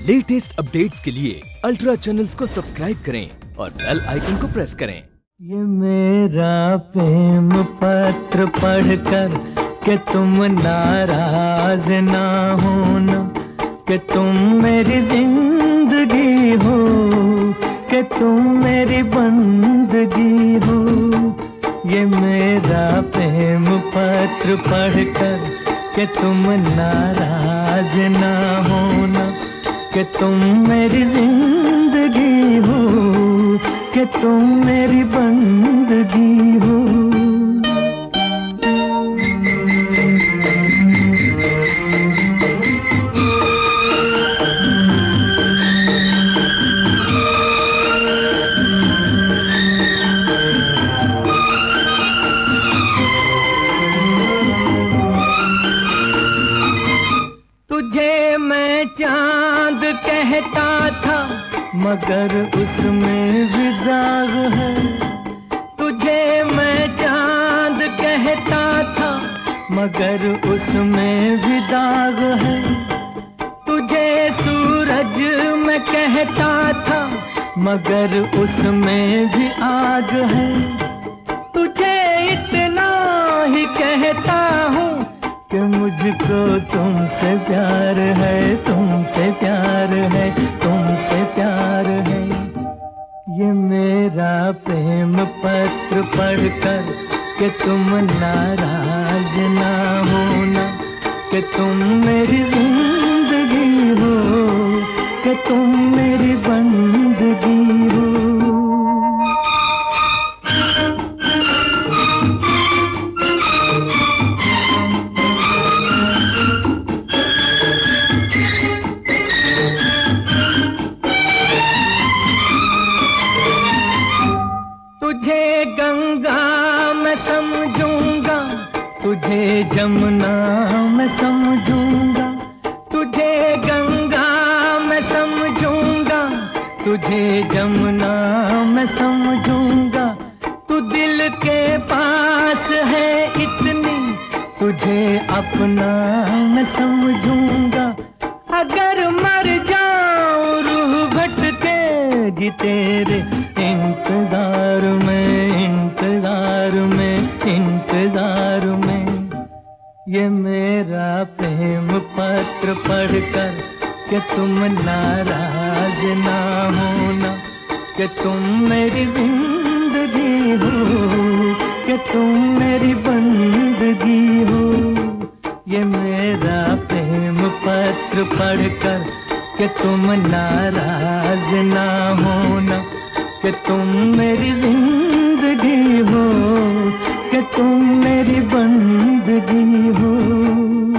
Latest updates के लिए ultra channels को सब्सक्राइब करें और बेल आइकन को प्रेस करें। ये मेरा प्रेम पत्र पढ़कर कि तुम नाराज ना होना, कि तुम मेरी जिंदगी हो, कि तुम मेरी बंदगी हो। ये मेरा प्रेम पत्र पढ़कर कि तुम नाराज ना होना, कि तुम मेरी जिंदगी हो, कि तुम मेरी बंदगी हो। तुझे मैं चांद कहता था मगर उसमें भी दाग है। तुझे मैं चांद कहता था मगर उसमें भी दाग है। तुझे सूरज मैं कहता था मगर उसमें भी आग है। तुझे इतना ही कहता हूँ कि मुझको तुमसे प्यार है, तुमसे प्यार है, तुमसे प्यार है। ये मेरा प्रेम पत्र पढ़कर कि तुम नाराज ना होना, कि तुम मेरी जिंदगी हो, कि तुम मेरी बंदगी हो। तुझे गंगा मैं समझूंगा, तुझे जमुना मैं समझूंगा। तुझे गंगा मैं समझूंगा, तुझे जमुना मैं समझूंगा। तू दिल के पास है इतनी, तुझे अपना मैं समझूंगा। अगर मर जाऊं रूह भटकेगी तेरे इंतजार में, इंतजार में, इंतजार में। ये मेरा प्रेम पत्र पढ़कर कि तुम नाराज ना होना, कि तुम मेरी जिंदगी हो, कि तुम मेरी बंदगी हो। ये मेरा प्रेम पत्र पढ़कर कि तुम नाराज ना होना, कि तुम मेरी जिंदगी हो, कि तुम मेरी बंदगी हो।